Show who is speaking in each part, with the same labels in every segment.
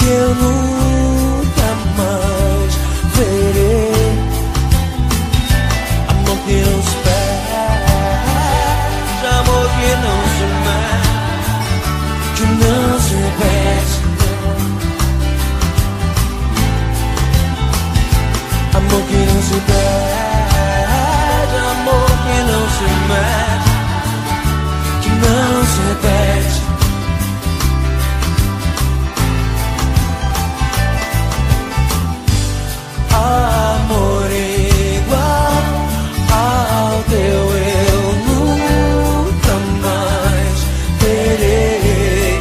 Speaker 1: que eu nunca mais verei. Amor que não se perde, amor que não se mede, que não se perde. Amor que não se perde, amor que não se mede, que não se perde. Amor igual ao teu eu nunca mais terei.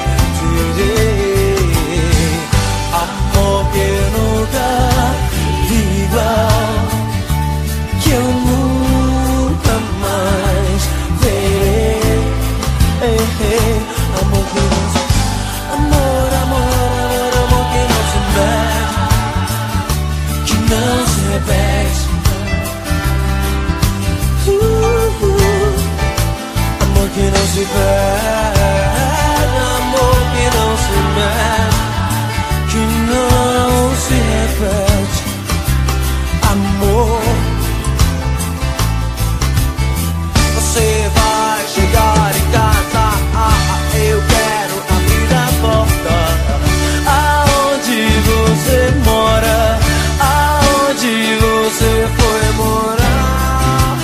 Speaker 1: Amor que nunca vi igual, que eu nunca mais verei. Amor que não se... Amor, amor, amor que não se mede, que não se repete. Amor que não se perde, amor que não se mede, que não se repete. Amor, você vai chegar em casa, eu quero abrir a porta. Aonde você mora, aonde você foi morar,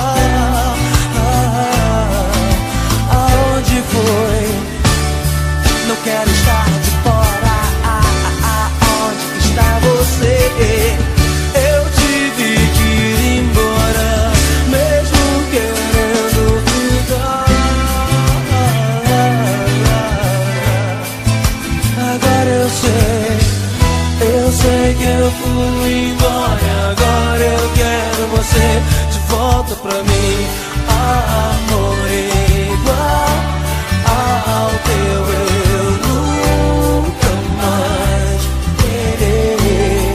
Speaker 1: aonde foi? Não quero estar de fora, aonde está você? Eu tive que ir embora, mesmo querendo ficar. Agora eu sei que eu fui embora. Agora eu quero você de volta pra mim. Amor igual ao teu eu nunca mais terei.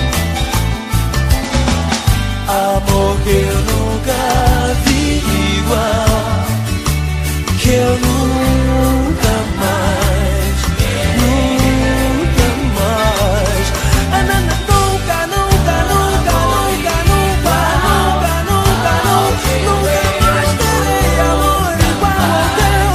Speaker 1: Amor que eu nunca vi igual, que eu nunca mais, nunca mais. Nunca, nunca, nunca, nunca, nunca, nunca, nunca, nunca mais terei amor igual ao teu.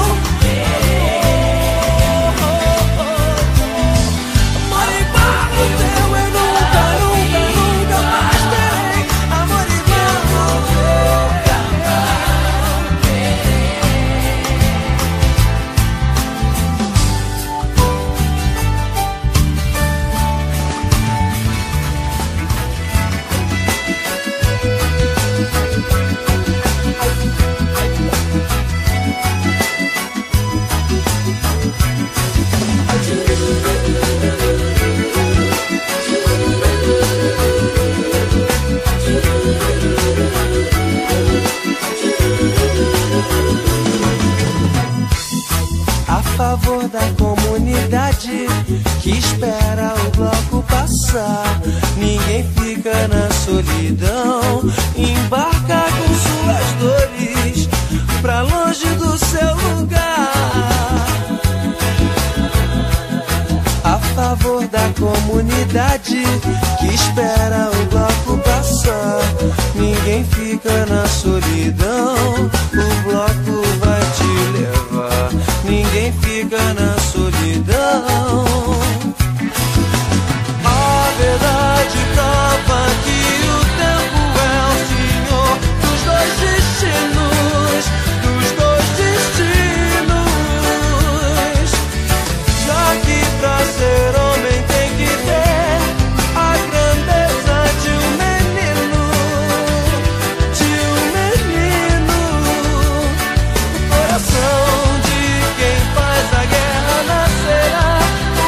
Speaker 1: Amor igual ao teu, eu nunca, nunca, nunca mais terei. Amor igual ao teu. A favor da comunidade que espera o bloco passar. Ninguém fica na solidão, embarca com suas dores pra longe do seu lugar. A favor da comunidade que espera o bloco passar. Ninguém fica na solidão, o bloco vai te levar. Ninguém fica na solidão. A verdade prova que o tempo é o senhor dos dois destinos, dos dois destinos. Já que pra ser homem tem que ter a grandeza de um menino, de um menino. O coração de quem faz a guerra nascerá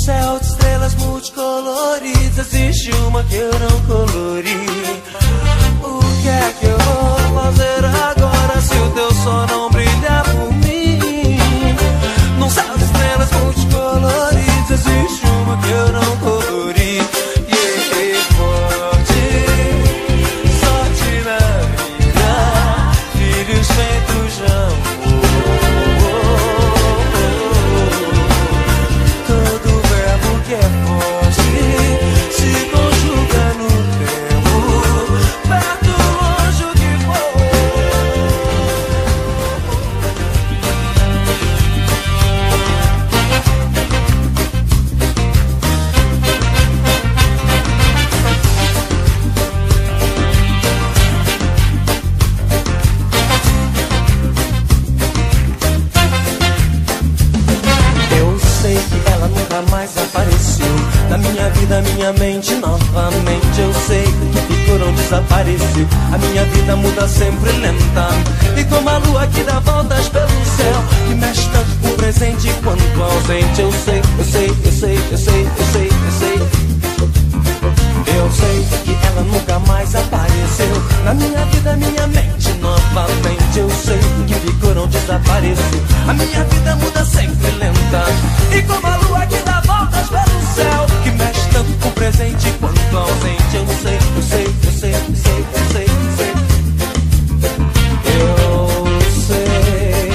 Speaker 1: céu de estrelas multicoloridas existe uma que eu não colori. O que é que eu vou fazer agora se o teu sol não brilha por mim? Num céu de estrelas multicoloridas existe uma que eu não colori. Yeah, forte, sorte na vida, filhos feitos de amor. Todo verbo que é forte se conjuga no tempo, perto, longe, o que for. Eu sei que ela nunca mais apareceu na minha vida, minha mente novamente. Eu sei que por onde desapareceu, a minha vida muda sempre lenta. E como a lua que dá voltas pelo céu, que mexe tanto com o presente quanto ausente. Eu sei, eu sei, eu sei, eu sei, eu sei, eu sei. Eu sei que ela nunca mais apareceu na minha vida, minha mente novamente. Eu sei que por onde desapareceu, a minha vida muda sempre lenta. E como a lua que dá voltas pelo céu, que mexe tanto com o presente quanto ausente. Eu sei, eu sei, eu sei, eu sei, eu sei, eu sei. Eu sei.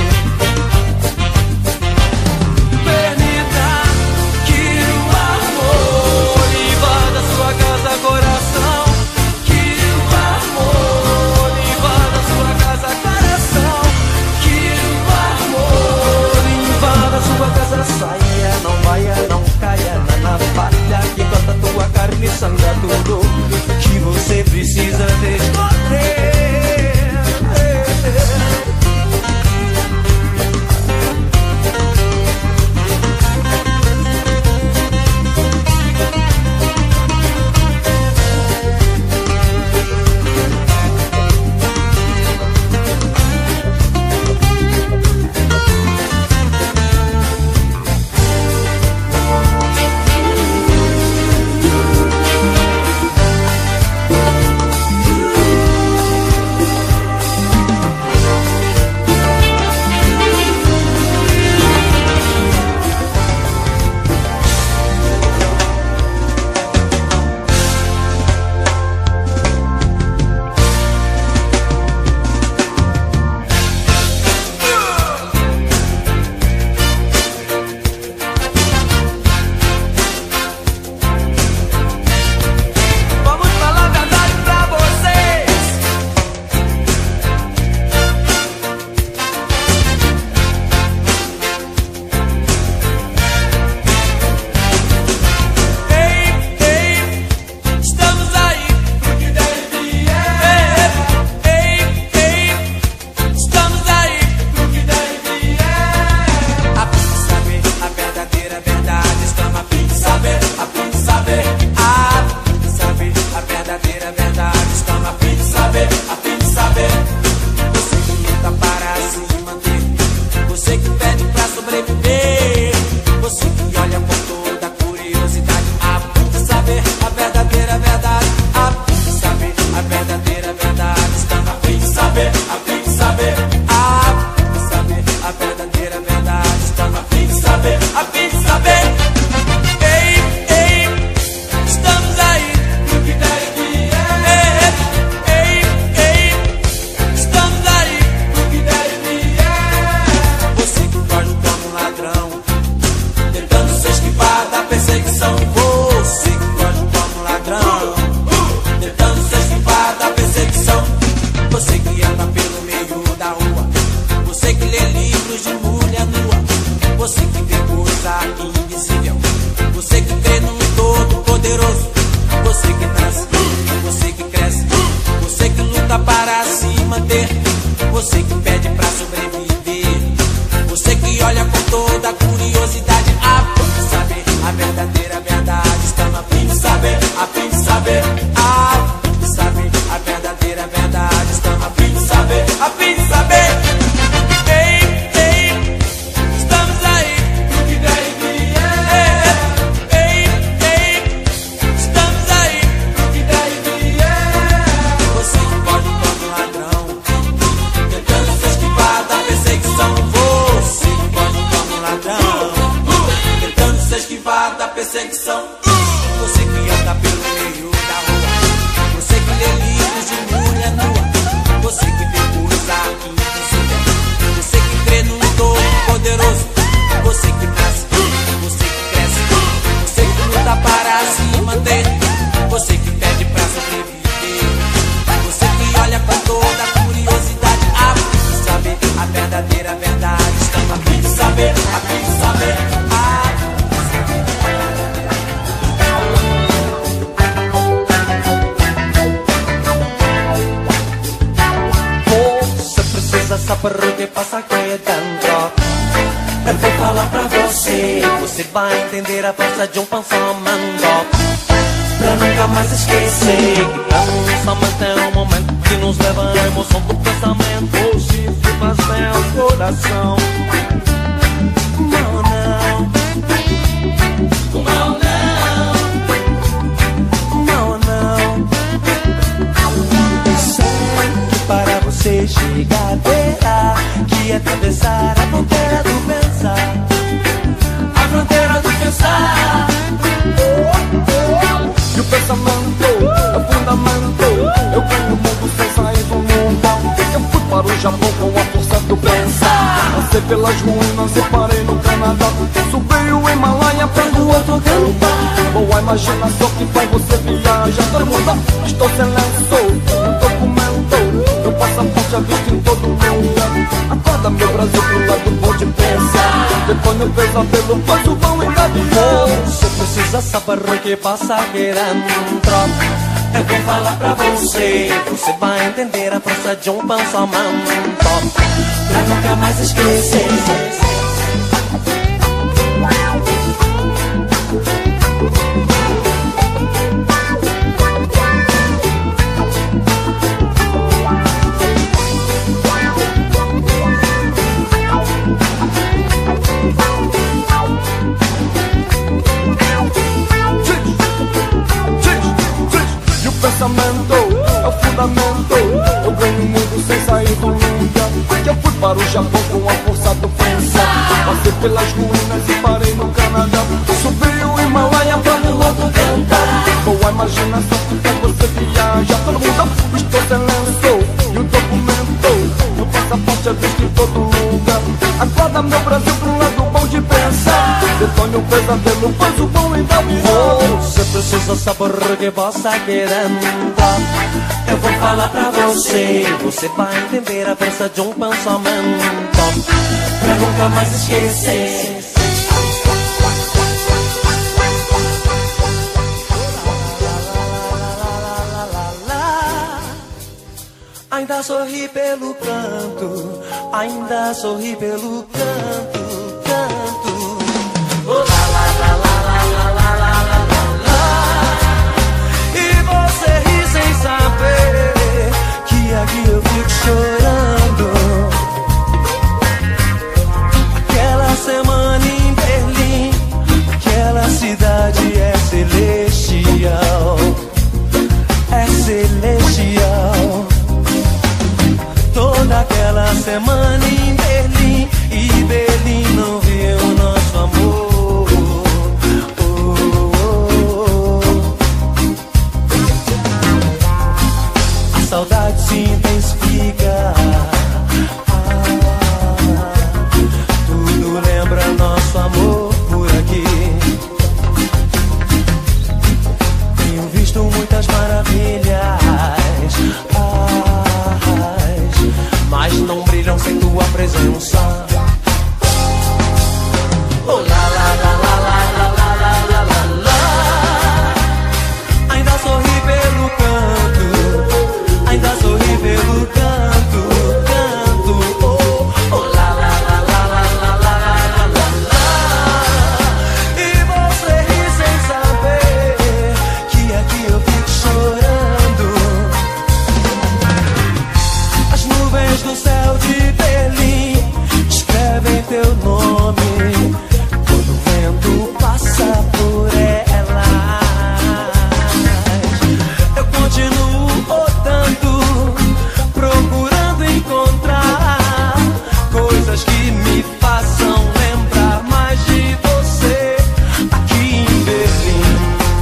Speaker 1: Permita que o amor invada sua casa, coração. Que o amor invada sua casa, coração. Que o amor invada sua casa. Saia, não vaia, não caia na falha que corta tua carne e sangra tudo que você precisa descobrir. saber o que passa aqui dentro. Eu vou falar pra você, você vai entender a força de um pensamento. Pra nunca mais esquecer que pensamento é um momento que nos leva à emoção do pensamento. Hoje se faz bem ao coração. Não, não. Não, não. Não, não. Sei que para você chegar terá que atravessar a fronteira do pensar. A fronteira do pensar.
Speaker 2: E o pensamento é o fundamento. Eu ganho o mundo sem sair do mundão. Eu fui para o Japão com a força do pensar. Passei pelas ruínas e parei no Canadá. Subi o Himalaia para o outro cantar. Boa imaginação que faz você viajar. Todo mundo, estou sem lenço, um documento. Meu passaporte é visto em todo mundo. Acorda meu Brasil pro lado bom de pensar. Depois meu pesadelo faz o vão em gavião.
Speaker 1: Você precisa saber o que passa aqui dentro. Eu vou falar pra você, você vai entender a força de um pensamento. Pra nunca mais esquecer.
Speaker 2: Pensamento é o fundamento. Eu ganho o mundo sem sair do lugar. Eu fui para o Japão com a força do pensar. Passei pelas ruínas e parei no Canadá. Subi o Himalaia para o outro cantar. Boa imaginação que faz você viajar. Todo mundo, estou sem lenço e um documento. Meu passaporte é visto em todo lugar. Acorda meu Brasil pro lado bom de pensar. Detone o pesadelo, faz o bom em gavião.
Speaker 1: Você precisa saber o que passa aqui dentro. Eu vou falar pra você, você vai entender a força de um pensamento. Pra nunca mais esquecer. Ainda sorri pelo canto, ainda sorri pelo canto, canto. Oh, lá, lá, lá, lá, lá, lá, lá, lá, lá. E você ri sem saber que aqui eu fico chorando. Aquela semana em Berlim, aquela cidade é celestial, é celestial. Toda aquela semana em Berlim, e Berlim não viu nosso amor. Oh, oh, oh. A saudade se intensifica. Tudo lembra nosso amor por aqui. Tenho visto muitas maravilhas, mas não brilham sem tua presença. Oh, lá, lá, lá, lá, lá, lá, lá, lá, lá, lá. Ainda sorri pelo canto, ainda sorri pelo canto, canto. Oh, oh, lá, lá, lá, lá, lá, lá, lá, lá, lá, lá. E você ri sem saber que aqui eu fico chorando. As nuvens do céu de Berlim escrevem teu nome quando o vento passa por elas. Eu continuo rodando, procurando encontrar coisas que me façam lembrar mais de você aqui em Berlim.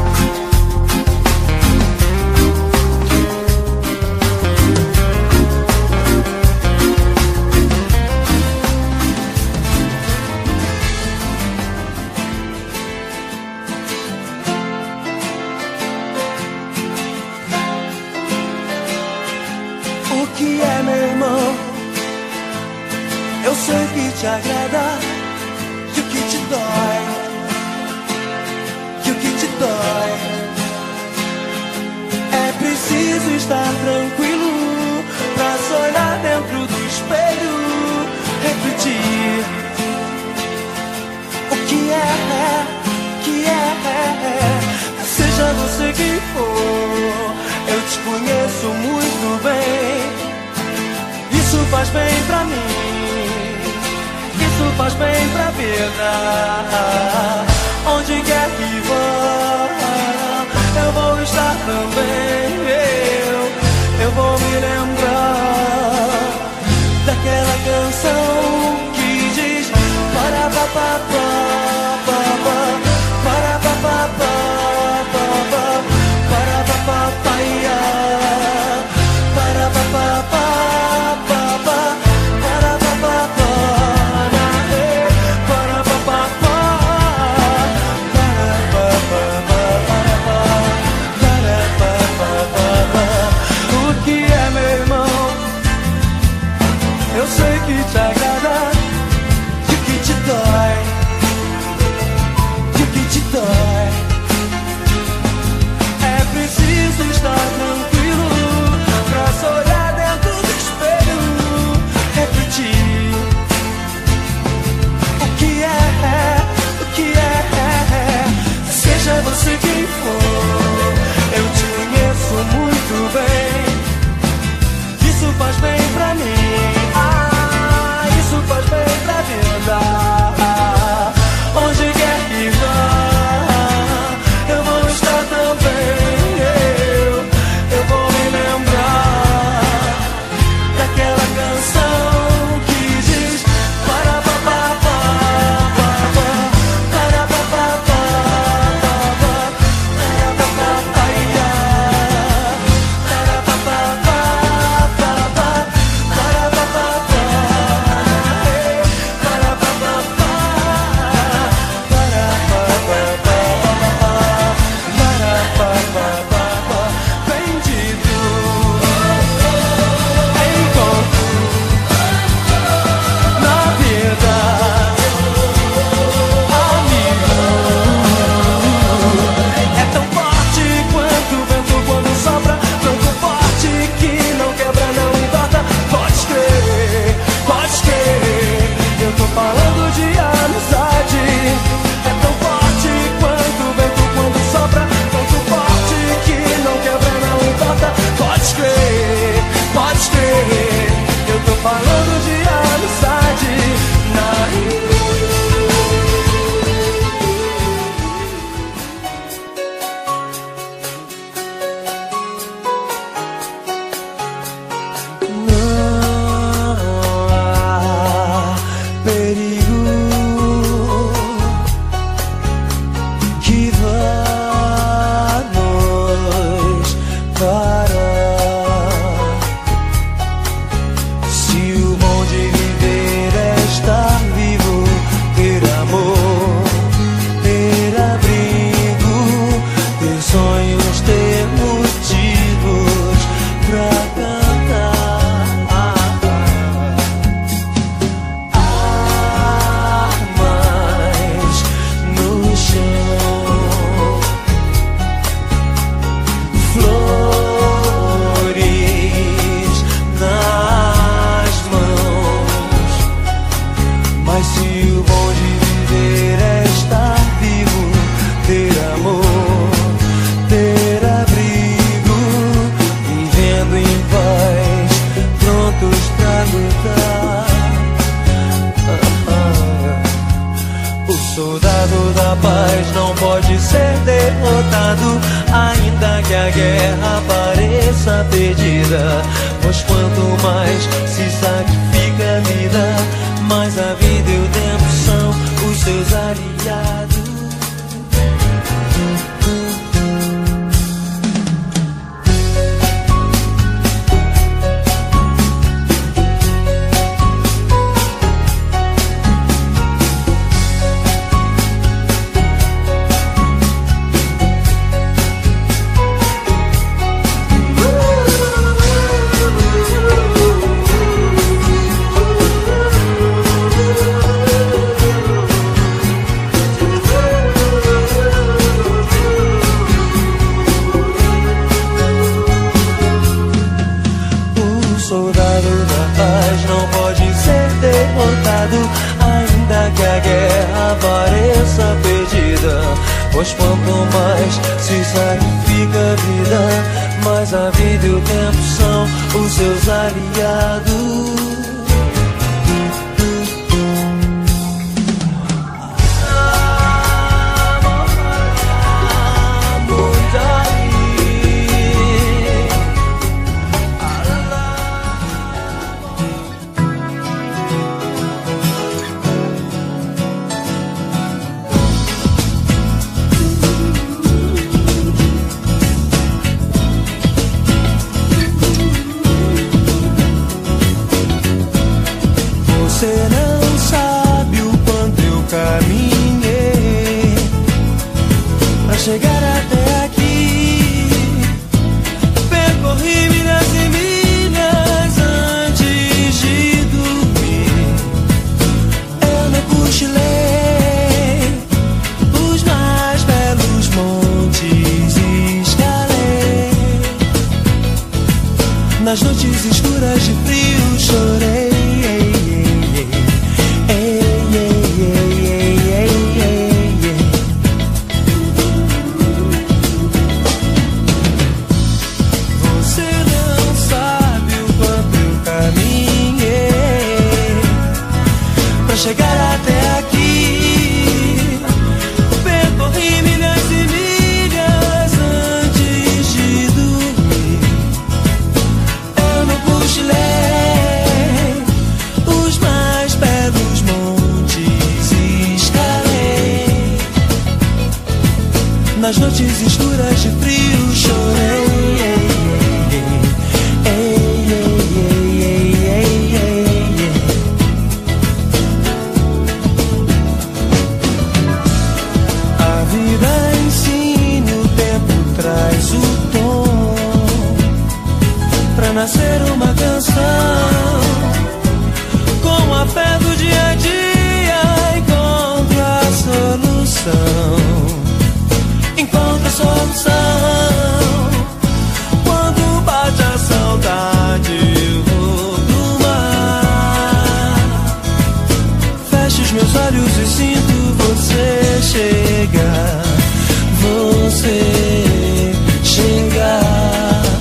Speaker 1: O que é, meu irmão? Eu sei que te agrada e o que te dói, e o que te dói. É preciso estar tranquilo pra se olhar dentro do espelho Isso faz bem pra mim, isso faz bem pra vida. Onde quer que vá, eu vou estar também. Eu vou me lembrar daquela canção que diz para papá, para papá, para papá, para papá. Eu sei que te agrada, e o que te dói, e o que te dói. É preciso estar tranquilo pra se olhar dentro do espelho, refletir o que é, seja você quem for, eu te conheço muito bem. Isso faz bem pra mim. Isso faz bem pra vida. Onde quer que vá, eu vou estar também. Eu vou me lembrar daquela canção que diz para papá, para papá, falando de amizade. Não há perigo que vá nos parar. Soldado da paz não pode ser derrotado, ainda que a guerra pareça perdida. Pois quanto mais se sacrifica a vida, mais a vida e o tempo são os seus aliados. Ainda que a guerra pareça perdida, pois quanto mais se sacrifica a vida, mais a vida e o tempo são os seus aliados. chegar até aqui. Percorri milhas e milhas antes de dormir. Eu não cochilei os mais belos montes e escalei. Nas noites escuras de frio chorei. Nascer uma canção com a fé do dia a dia. Encontra a solução, encontra a solução. Quando bate a saudade, vou pro mar. Fecho os meus olhos e sinto você chegar. Você chegar.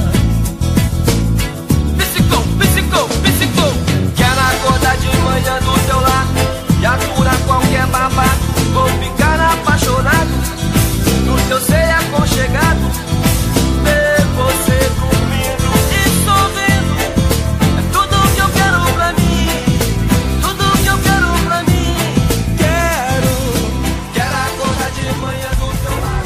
Speaker 1: Do teu lado e aturar qualquer babado. Vou ficar apaixonado no teu ser aconchegado. Ver você dormindo e sorrindo é tudo que eu quero pra mim. Tudo que eu quero pra mim. Quero acordar de manhã do teu lado.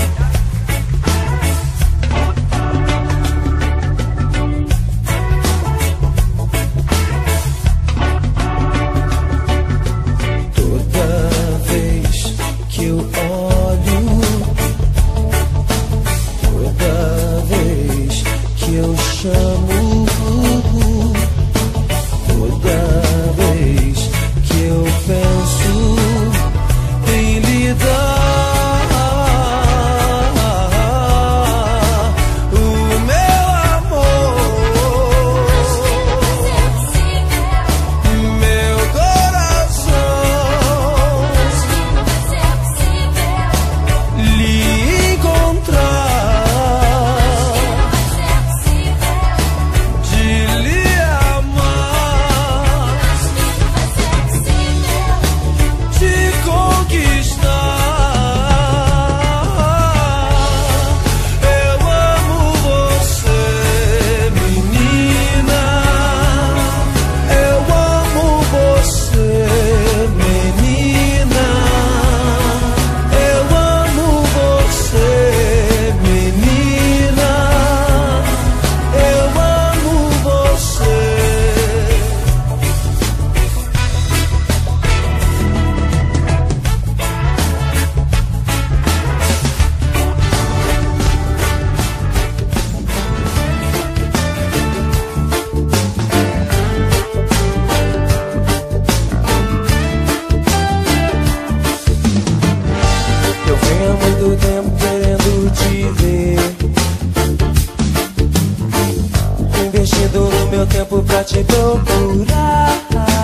Speaker 1: Te procurar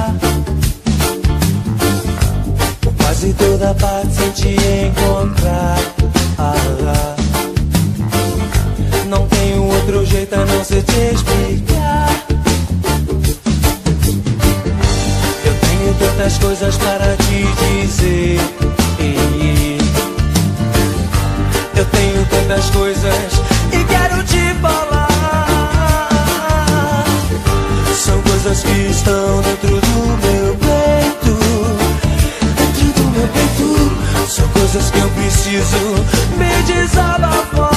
Speaker 1: por quase toda parte sem te encontrar. Não tenho outro jeito a não ser te explicar. Eu tenho tantas coisas para te dizer. Eu tenho tantas coisas e quero te falar. São coisas que estão dentro do meu peito. Dentro do meu peito. São coisas que eu preciso me desabafar.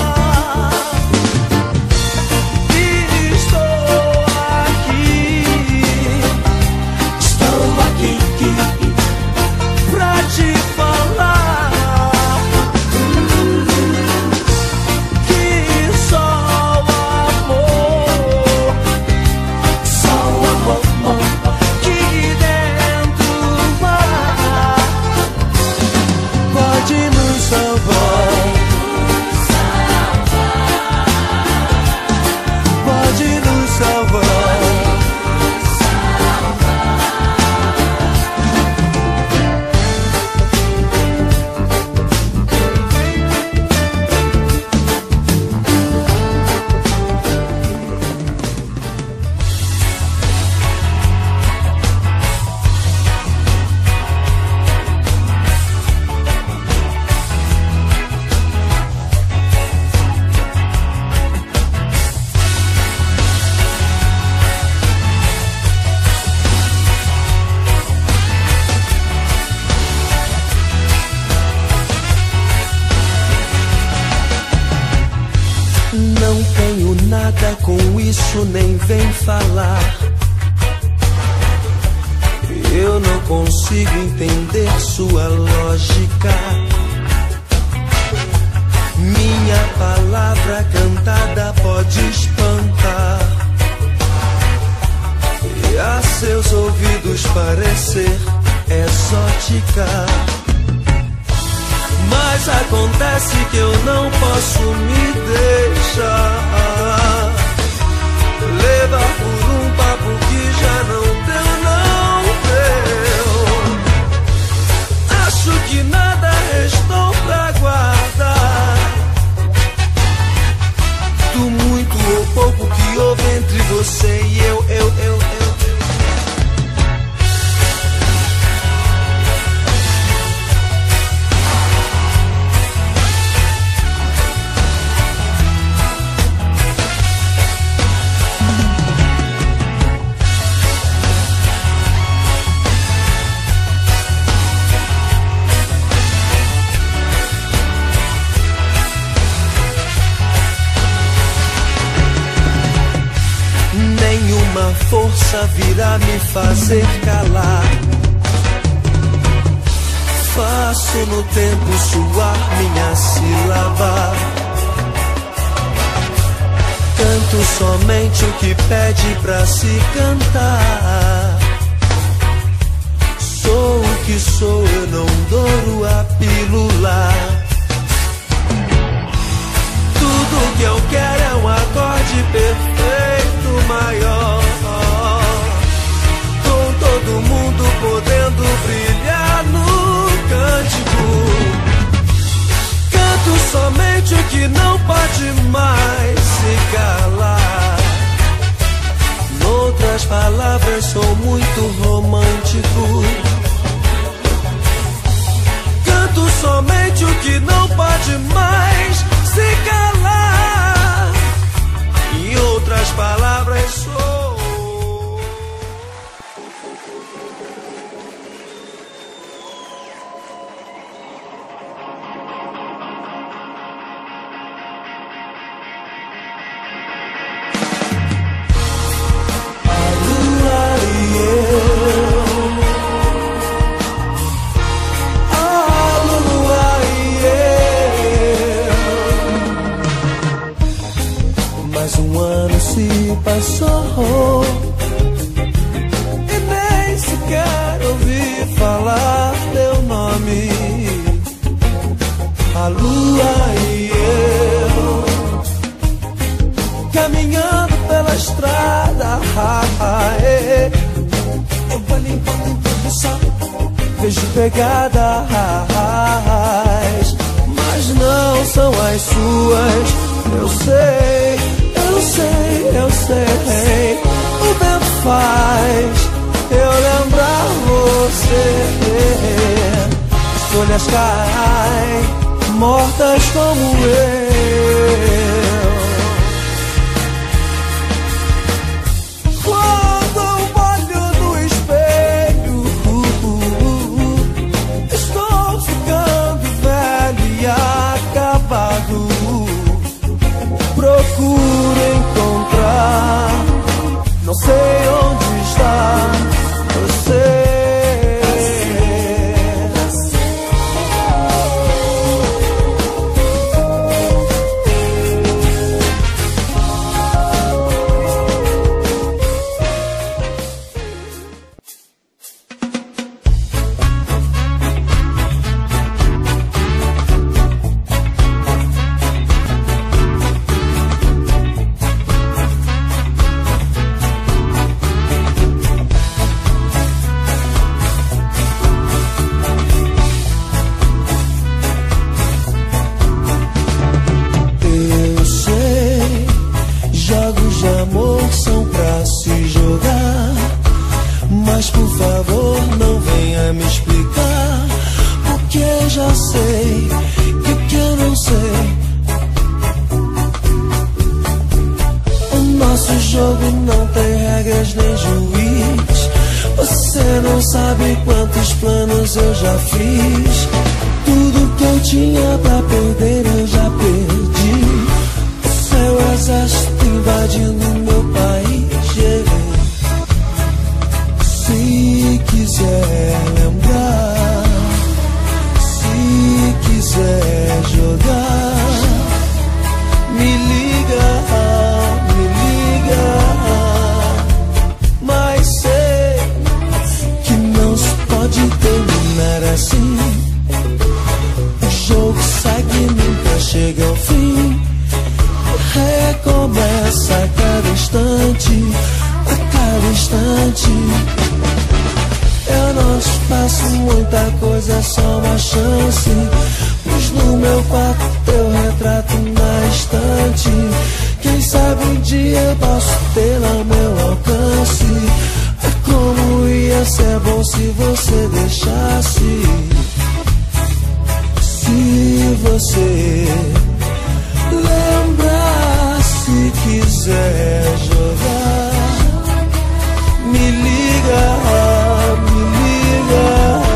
Speaker 1: E estou aqui pra te falar que só o amor que dentro do mar pode nos salvar. consigo entender sua lógica. Minha palavra cantada pode espantar e a seus ouvidos parecer exótica. Mas acontece que eu não posso me deixar levar por um papo que já não deu, não deu. Acho que nada restou pra guardar do muito ou pouco que houve entre você e eu. Nenhuma força virá me fazer calar. Faço no tempo suar minha sílaba. Canto somente o que pede pra se cantar. Sou o que sou, eu não douro a pílula. Tudo que eu quero é um acorde perfeito maior, com todo mundo podendo brilhar no cântico. Canto somente o que não pode mais se calar. Noutras palavras, sou muito romântico. Canto somente o que não pode mais se calar. Em outras palavras, sou a lua e eu. A lua e eu. Mais um ano se passou e nem sequer ouvi falar teu nome. A lua e eu, caminhando pela estrada. Eu vou limpando o sol, vejo pegadas, mas não são as suas. Eu sei, eu sei, eu sei. O vento faz eu lembrar você. As folhas caem, mortas como eu. Quando eu olho no espelho, estou ficando velho e acabado. Procuro encontrar, não sei onde está você. Eu já fiz tudo que eu tinha pra perder, eu já perdi. O seu exército invadindo meu país. Se quiser lembrar quiser jogar, me liga, me liga. Mas sei que não se pode terminar assim. O jogo segue, nunca chega ao fim. Recomeça a cada instante, a cada instante. Eu não te faço muita coisa, é só uma chance. Pus no meu quarto teu retrato na estante. Quem sabe um dia eu posso tê-la ao meu alcance. É como ia ser bom se você deixasse. Se você lembrar, se quiser jogar, me liga, me liga.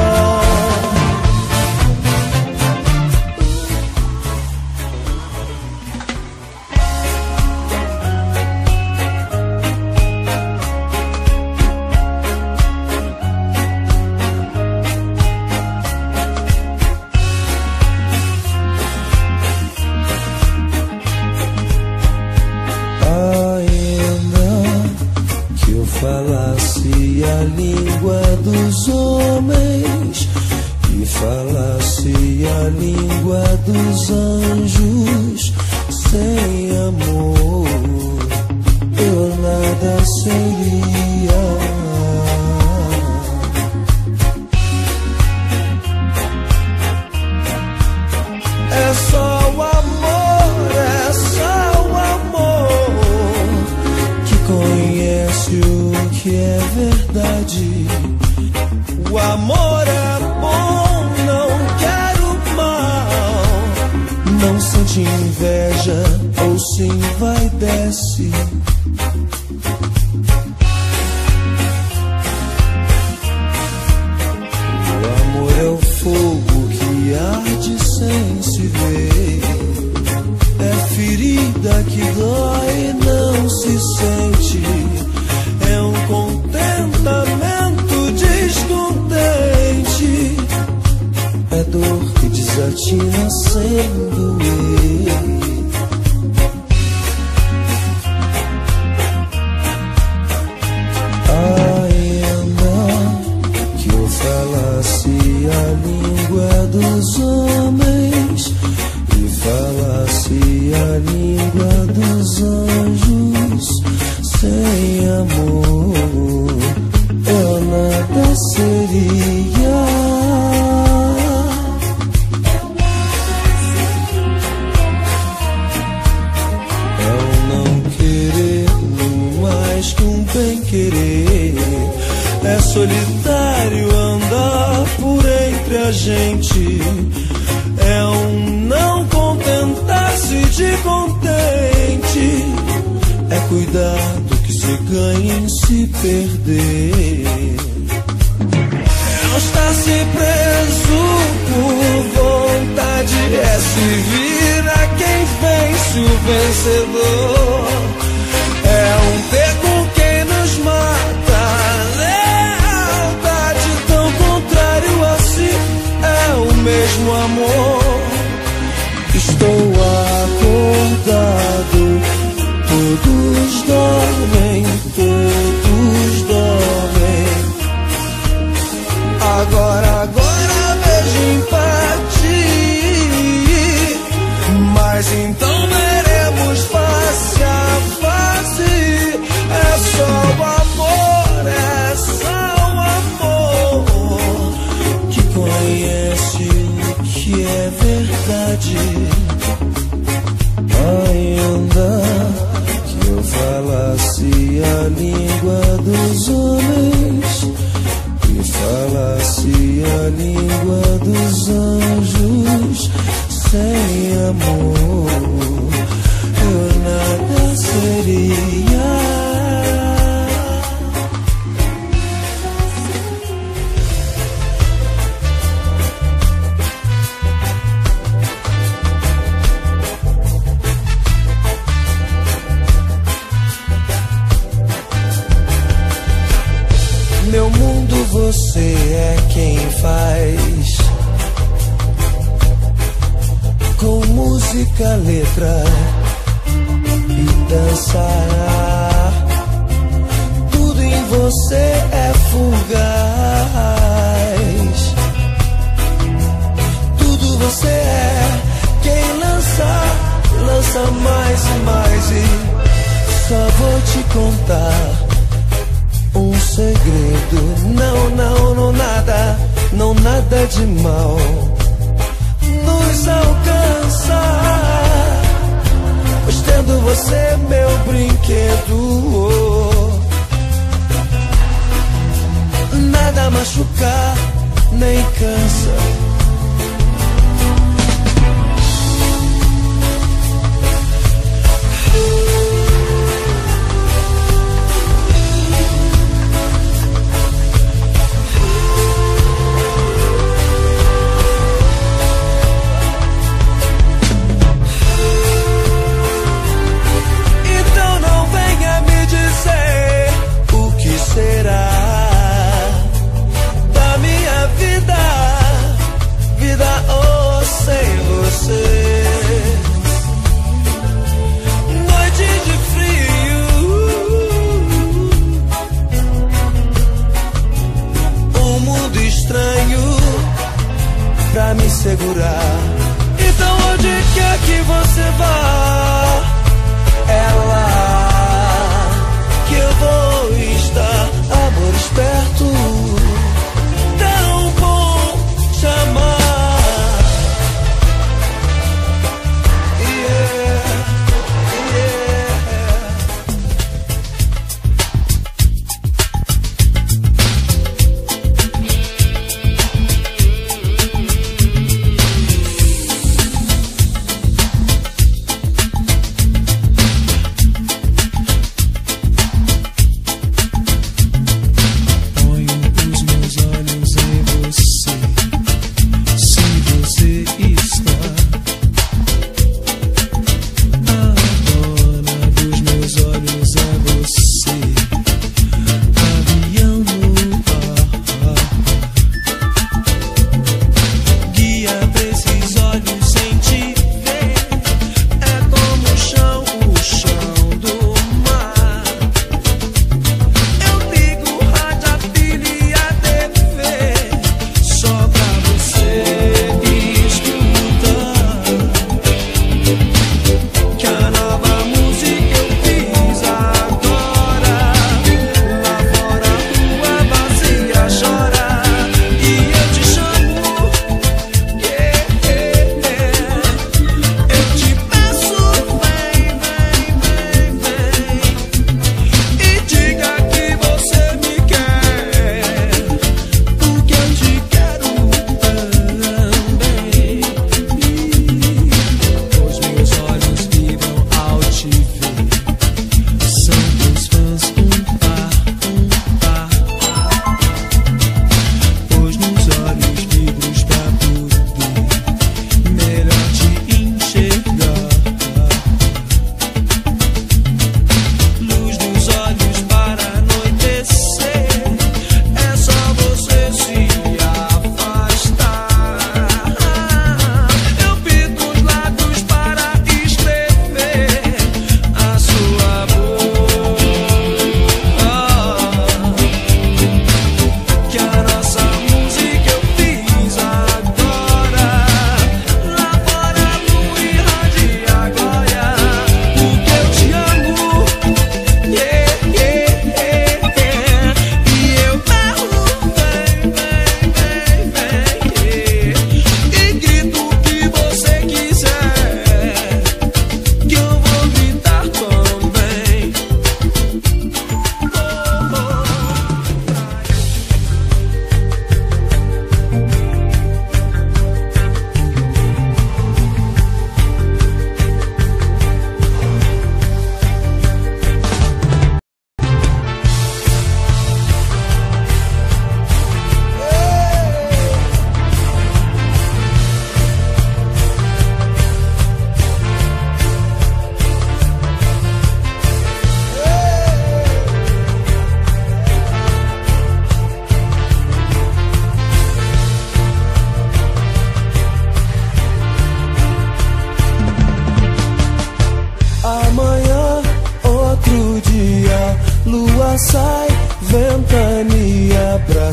Speaker 1: Falasse a língua dos homens e falasse a língua dos anjos, sem amor eu nada seria. É só o amor, é só o amor que conhece o que é verdade. O amor é bom, não quero mal. Não sente inveja, ou sim vai desce. O amor é o fogo que arde sem se ver. É ferida que dói e não se sente. É um contentamento descontente. É dor que desatina sem doer. Ainda que eu falasse a língua dos homens e falasse a língua dos anjos, sem amor eu nada seria. É o não querer mais que um bem querer. É solitário andar por entre a gente. É um não contentar-se de contente. É cuidar do que se ganha em se perder. É não estar se preso por vontade. É se vir a quem vence o vencedor. É um ter com quem nos mata. Lealdade tão contrário a si. É o mesmo amor. Estou acordado. Todos dormem, todos dormem. Agora vejo empatia. Mas então veremos face a face. É só o amor, é só o amor que conhece o que é verdade. Ainda que eu falasse a língua dos homens e falasse a língua dos anjos, sem amor eu nada seria. Meu mundo você é quem faz. com música, letra e dançar. Tudo em você é fugaz. Tudo você é. Quem lança mais e mais. E só vou te contar um segredo. Não nada, não nada de mal nos alcança, pois tendo você meu brinquedo, nada machucar nem cansa. Pra me segurar. Então onde quer que você vá, é lá que eu vou estar. Amor esperto, tão bom te amar. Yeah,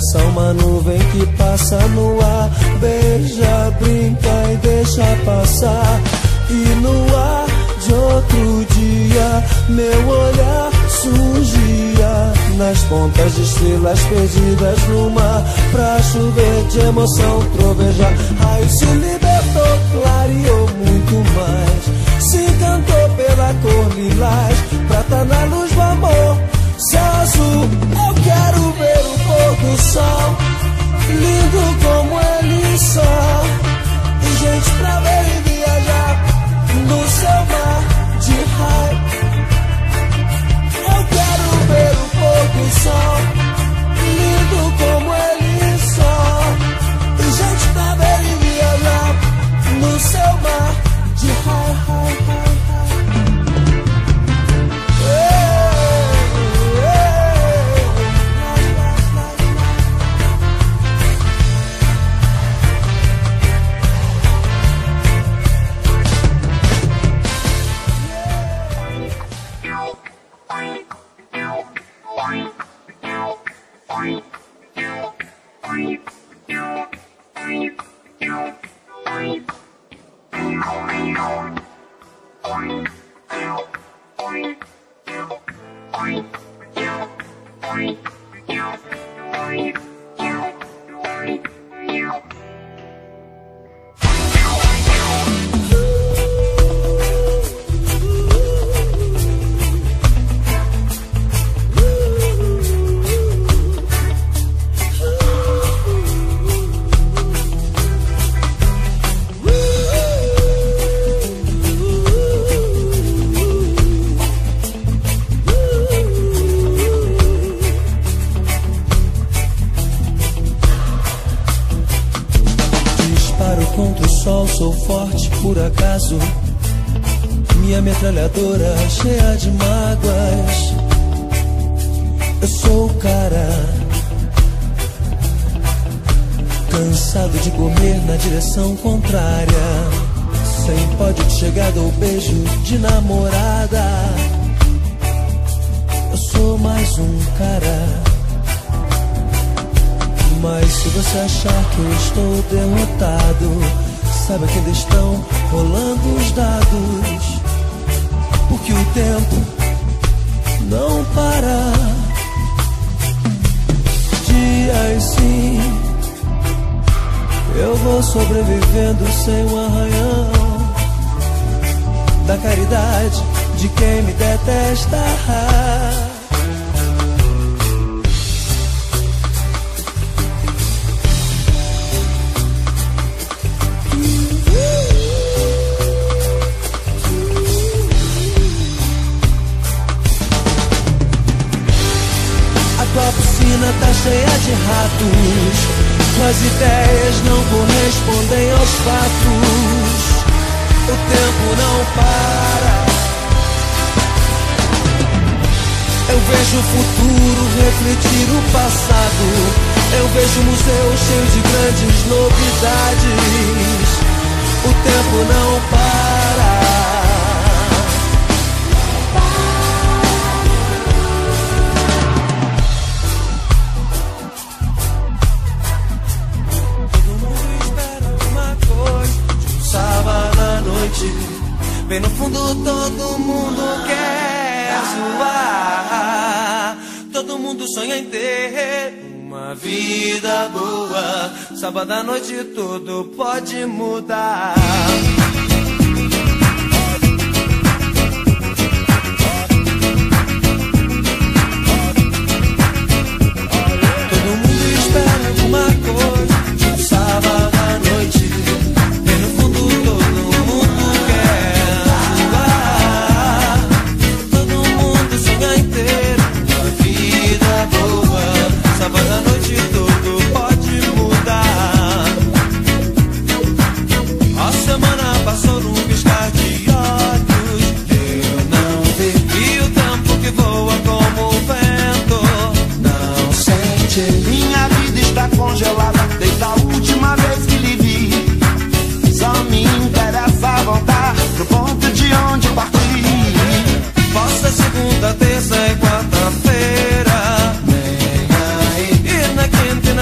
Speaker 1: abraça uma nuvem que passa no ar. Beija, brinca e deixa passar. E no ar de outro dia, meu olhar surgia nas pontas de estrelas perdidas no mar. Pra chover de emoção, trovejar. Raio se libertou, clareou muito mais. Se encantou pela cor lilás, prata na luz do amor, céu azul. Eu quero ver o pôr do sol, lindo como ele só. E gente pra ver e viajar no seu mar de raio. Eu quero ver o pôr do sol, lindo como ele só. E gente pra ver e viajar no seu mar de raio. Sou forte por acaso, minha metralhadora cheia de mágoas. Eu sou o cara cansado de correr na direção contrária, sem pódio de chegada ou beijo de namorada. Eu sou mais um cara, mas se você achar que eu estou derrotado, saiba que ainda estão rolando os dados, porque o tempo não para. Dias sim, eu vou sobrevivendo sem um arranhão da caridade de quem me detesta. Tá cheia de ratos, suas ideias não correspondem aos fatos. O tempo não para. Eu vejo o futuro refletir o passado. Eu vejo um museu cheio de grandes novidades. O tempo não para. Bem no fundo todo mundo quer zoar. Todo mundo sonha em ter uma vida boa. Sábado à noite tudo pode mudar. Todo mundo espera alguma coisa de um sábado à noite. Bem no fundo todo mundo quer. Sábado à noite tudo pode mudar. A semana passou num piscar de olhos. Eu não vi o tempo que voa como o vento. Não sente.
Speaker 3: Minha vida está congelada desde a última vez que lhe vi. Só me interessa voltar pro ponto de onde parti.
Speaker 1: Posta segunda, terça e quarta-feira. E na quinta e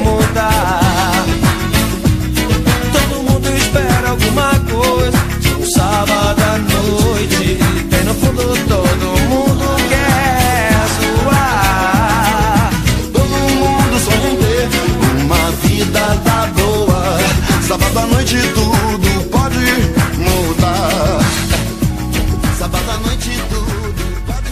Speaker 1: mudar. Todo mundo espera alguma coisa um sábado à noite. Tem no fundo todo mundo quer zoar.
Speaker 3: Todo mundo sonha em ter uma vida da boa. Sábado à noite tudo pode mudar. Sábado à noite tudo pode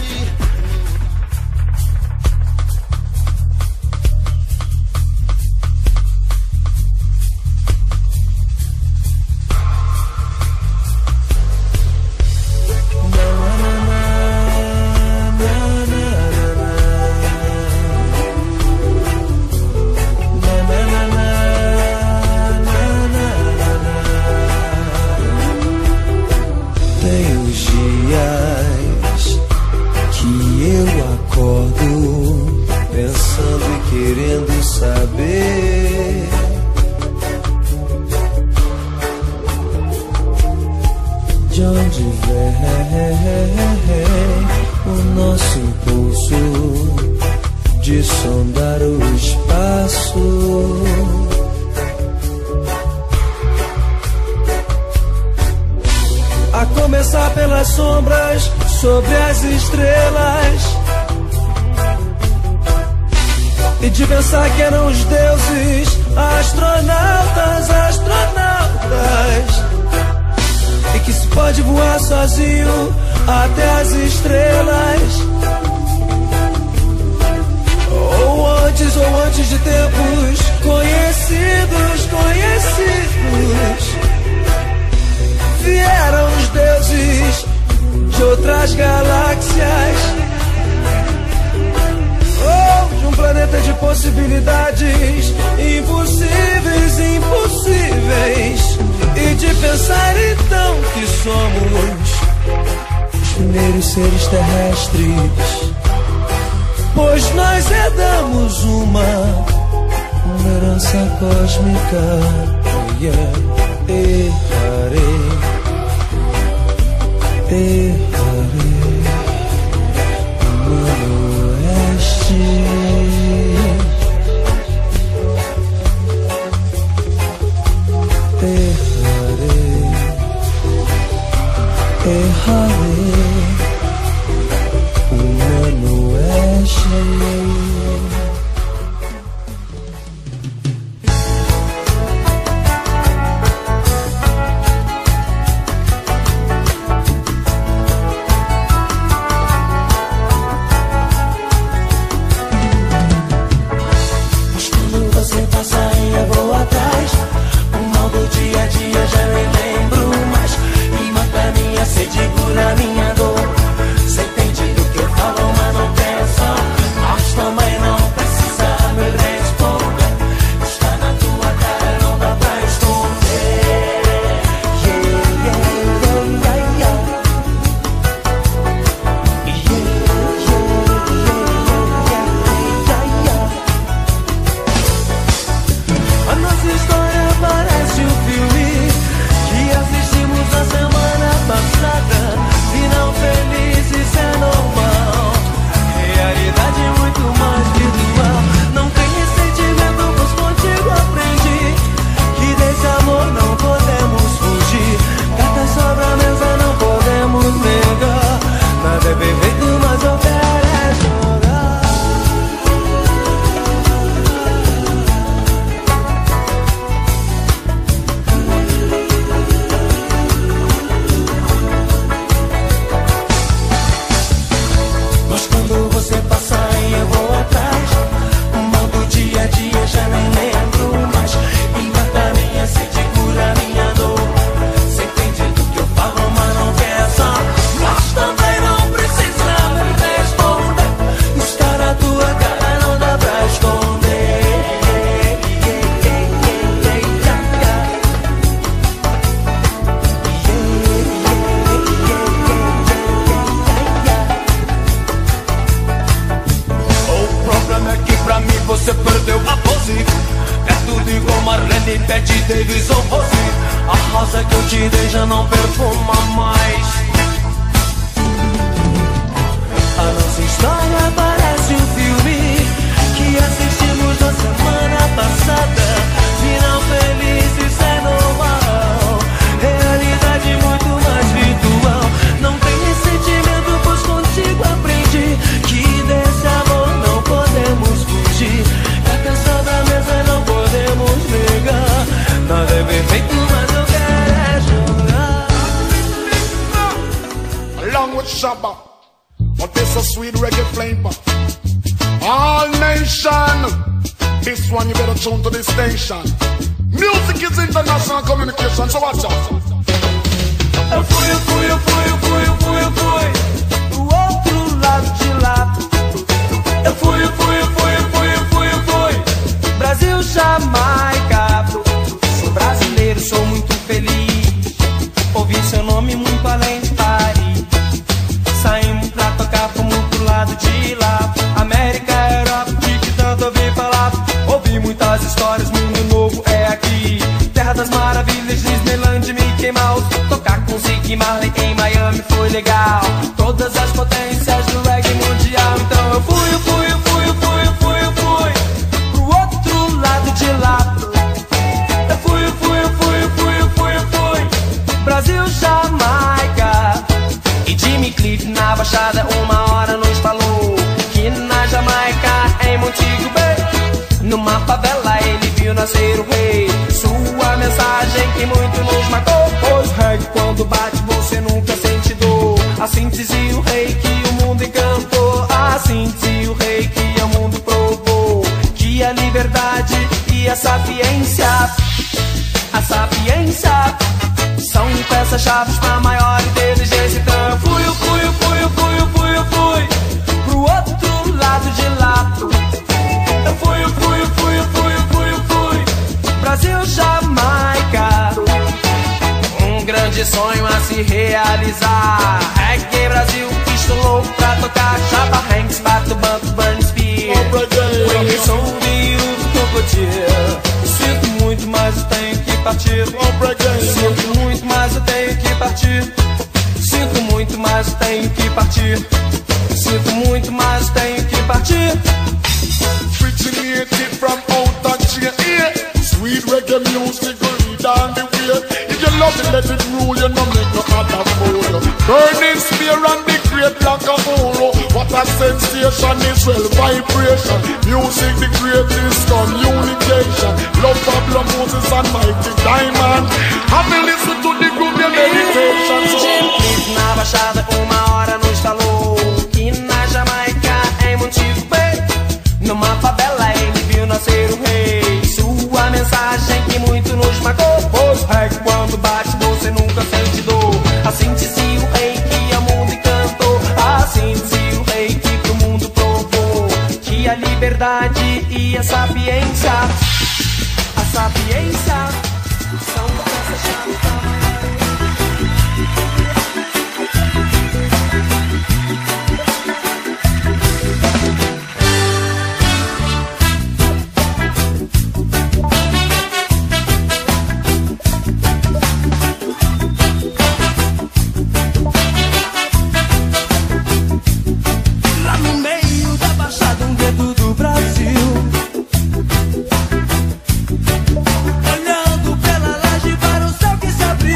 Speaker 1: querendo saber de onde vem o nosso impulso de sondar o espaço. A começar pelas sombras sobre as estrelas, e de pensar que eram os deuses, astronautas, astronautas, e que se pode voar sozinho até as estrelas. Ou antes de tempos conhecidos, vieram os deuses de outras galáxias, um planeta de possibilidades impossíveis, e de pensar então que somos os primeiros seres terrestres, pois nós herdamos uma herança cósmica. Errarei. Errarei, humano oeste.
Speaker 4: Mas quando você passa e eu vou atrás, o mal do dia a dia já nem lembro mais. E mata a minha sede, cura a minha dor. Cê entende do que eu falo, mas não pensa. Mas também não precisa me responder. Está na tua cara, não dá pra esconder.
Speaker 1: A nossa história parece um filme que assistimos na semana passada. Final feliz, isso é normal. Realidade muito mais virtual. Não tem ressentimento, pois contigo aprendi que desse amor não podemos fugir. Cartas sobre a mesa não podemos negar. Nada é perfeito, mas eu quero jogar.
Speaker 4: Mas quando você passa e eu vou atrás, o mal do dia a dia já nem lembro mais. E mata a minha sede, cura a minha dor. Cê entende do que eu falo, mas não quer só. Mas também não precisa me responder. Está na tua cara, não dá pra esconder.
Speaker 3: O problema é que pra mim você perdeu a pose. É tudo igual Marlene, Betty Davis ou você.
Speaker 1: A rosa que eu te dei já não perfuma mais. A nossa história parece um filme que assistimos na semana passada.
Speaker 3: Shabba, but this a sweet reggae flavor. All nation, this one you better tune to this station. Music is international communication, so watch out.
Speaker 1: Eu fui do outro lado de lá. Eu fui Brasil, Jamaica. Sou brasileiro, sou muito feliz. Ouvi seu nome muito além de Paris. Saímos pra tocar, fomos pro lado de lá. América, Europa, de que tanto ouvi falar. Ouvi muitas histórias, mundo novo é aqui. Terra das maravilhas, Disneyland, Mickey Mouse. Tocar com Ziggy Marley em Miami foi legal. Todas as potências do reggae mundial. Então eu fui pro outro lado de lá. Eu fui Brasil, Jamaica. E Jimmy Cliff na Baixada uma hora nos falou que na Jamaica, em Montego Bay, numa favela ele viu nascer o rei. Sua mensagem que muito nos marcou, pois reggae quando bate você nunca sente dor. Assim dizia o rei que o mundo encantou. Assim dizia o rei que o mundo provou que a liberdade e a sapiência são peças-chave pra maior inteligência. Então eu fui pro outro lado de lá. Eu fui Brasil, Jamaica. Um grande sonho a se realizar. Reggae Brasil, estou louco pra tocar. Chapa Hanks, Bato Banco, Burn Spear. When som de Crocodile. Sinto muito, mas eu tenho que partir. Sinto muito, mas eu tenho que partir. Sinto muito, mas eu tenho que partir. Sinto muito, mas eu tenho que partir.
Speaker 3: Originated from out of China. Sweet reggae music going down the way. If you love it, let it rule. You no make no other fool. Burning spear and the great black hole. What a sensation is well vibration. Music the greatest communication. Love Pablo Moses and Mighty Diamond. Have you listened to the group your meditation?
Speaker 1: Jim Cliff na Baixada uma hora nos falou que na Jamaica, em Montego Bay, numa favela ele viu nascer o rei. Sua mensagem que muito nos marcou, pois reggae quando bate você nunca sente dor. Assim dizia o rei que o mundo encantou. Assim dizia o rei que pro mundo provou que a liberdade e a sapiência são peças-chave.
Speaker 4: Olhando pela laje para o céu que se abriu.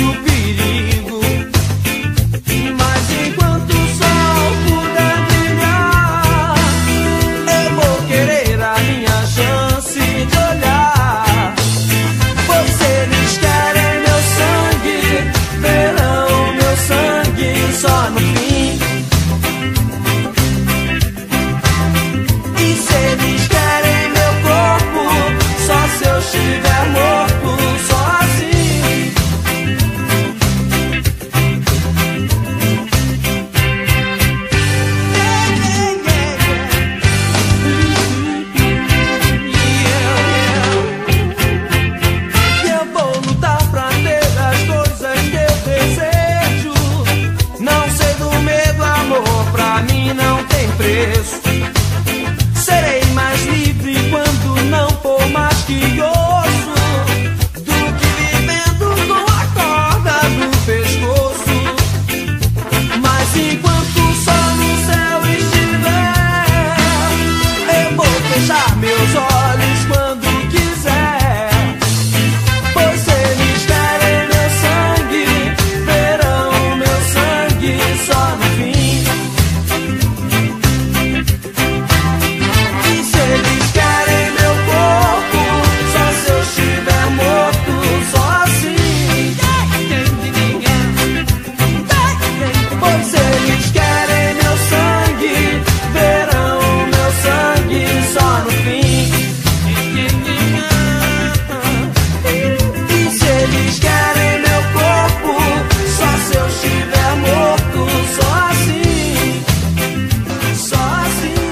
Speaker 1: existe o perigo. Mas enquanto o sol puder brilhar, eu vou querer a minha chance de olhar. Pois eles querem meu sangue, verão meu sangue só no fim. E se eles querem meu corpo, só se eu estiver morto, só assim. E eu vou lutar pra ter as coisas que eu desejo. Não sei do medo, amor, pra mim não tem preço. Serei mais livre quando não for mais que osso, do que vivendo com a corda do pescoço. Mas enquanto o sol no céu estiver, eu vou fechar meus olhos quando quiser. Pois eles querem meu sangue, verão meu sangue só no fim. E se eles querem meu corpo, só se eu estiver morto, só assim. Pois eles querem meu sangue, verão meu sangue só no fim. E se eles querem meu corpo, só se eu estiver morto, só assim. Só assim.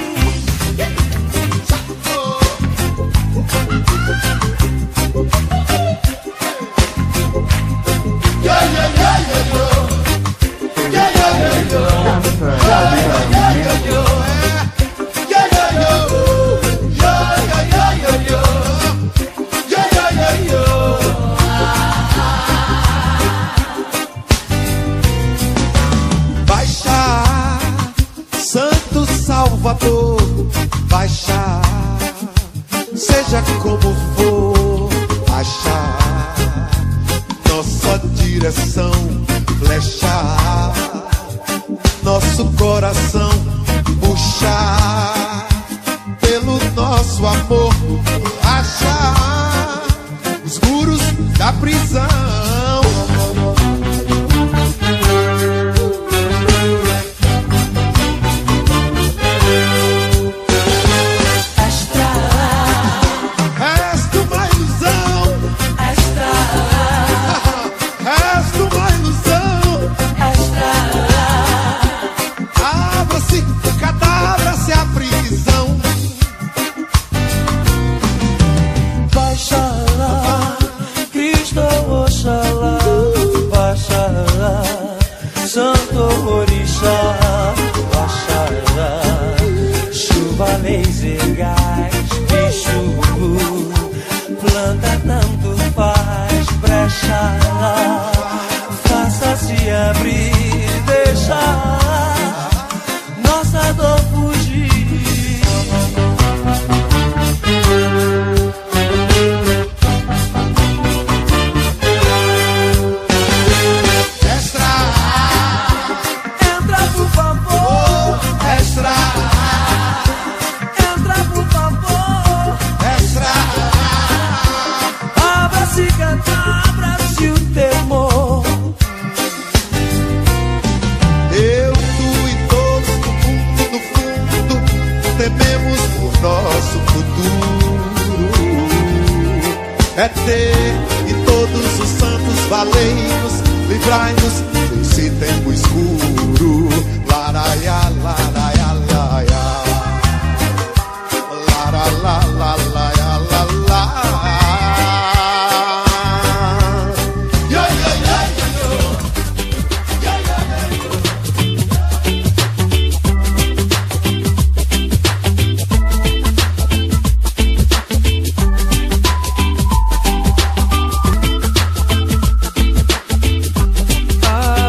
Speaker 5: Baixa, Santo Salvador, baixa, seja como for, baixa, nossa direção, flecha, nosso coração, puxa, pelo nosso amor, acha, os muros da prisão. Resta uma ilusão, resta uma ilusão. Abra-se, cadabra-se a prisão.
Speaker 1: Baixará, Cristo, Oxalá, baixará, Santo Orixá, baixará, chuva, laser, gás, bicho, planta tanto faz, brechará, faça-se abrir, deixa nossa dor fugir. Entra, por favor. Entra, por favor. Abra-se, cadabra-se o temor.
Speaker 5: Eu, tu e todos no fundo, tememos por nosso futuro. É ter e todos os santos valei-nos, livrai-nos desse tempo escuro. Laraiá, laraiá, laraiá, laraiá, laraiá, laraiá.
Speaker 1: Ah,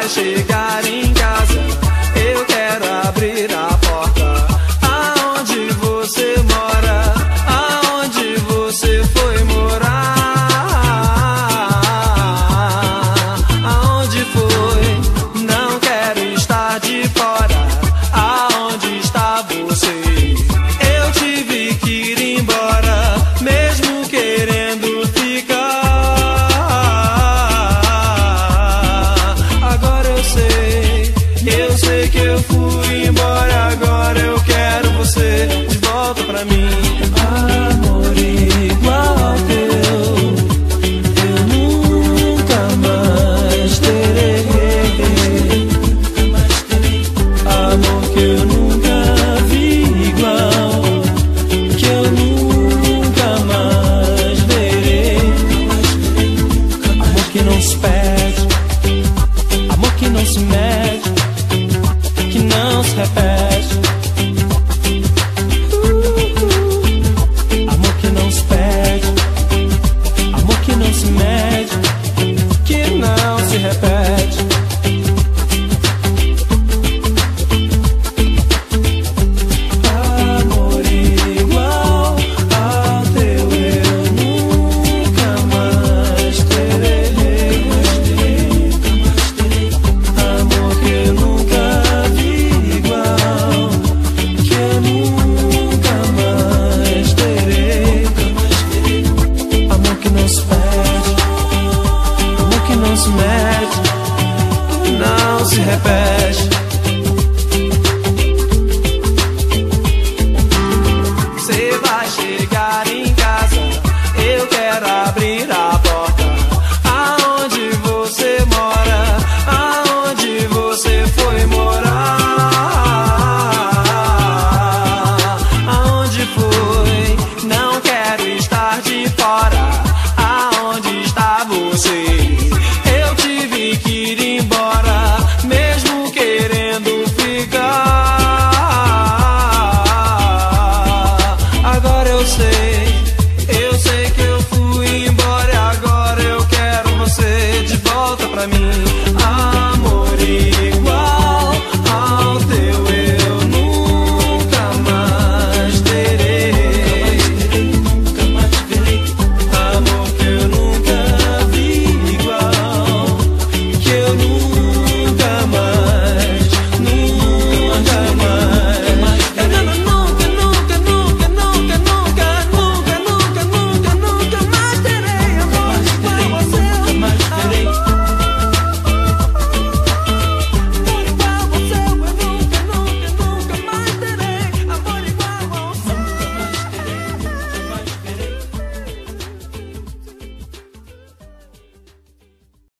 Speaker 1: vai chegar em casa, eu quero abrir a porta. Aonde você mora? Aonde você foi morar? Aonde foi? Não quero estar de fora. Aonde está você? Eu tive que ir embora, mesmo querendo ficar. Agora eu sei que eu fui embora. Agora eu quero você de volta pra mim. Amor igual ao teu eu nunca mais terei. Amor que eu nunca vi igual, que eu nunca mais verei. Amor que não se pede, amor que não se mede, que não se repete. Amor que não se pede, amor que não se mede, que não se repete. Amor igual ao teu eu nunca mais terei. Amor que eu nunca vi igual, que eu nunca mais terei. Amor que não se pede, amor que não se mede, não se repete. Você vai chegar em casa, eu quero abrir a porta. Aonde você mora? Aonde você foi morar? Aonde foi? Não quero estar de fora. Aonde está você? Eu tive que ir embora, mesmo querendo ficar. Agora eu sei que eu fui embora. Agora eu quero você de volta pra mim.